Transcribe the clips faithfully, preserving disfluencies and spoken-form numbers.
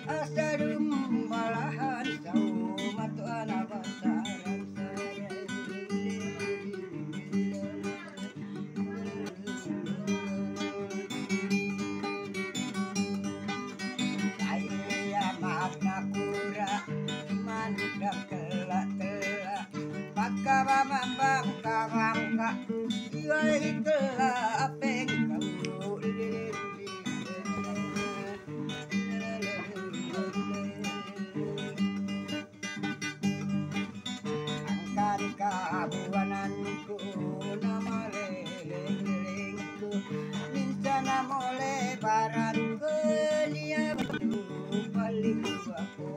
asadum malahan saumat anak pasaran saya makna kura mandak telak-telak pakara mambang karangka yai telak apeng kau angkan kabuananku nama leleng-lelengku mincana mole barang kelia batu paling aku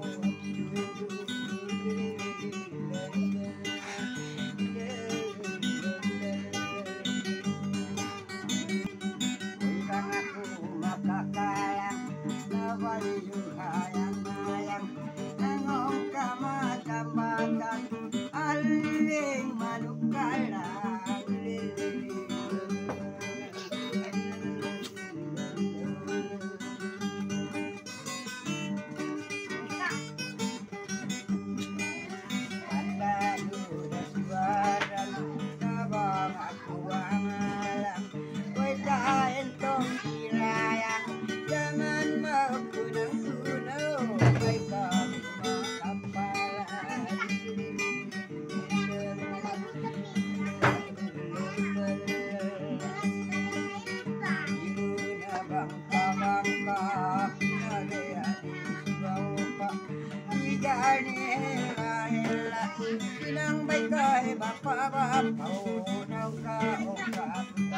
undang aku maka kalang nawayung hayang-hayang nangong kamacambakan aling manuk kalang Sinang baik kay bapak bapak nang ka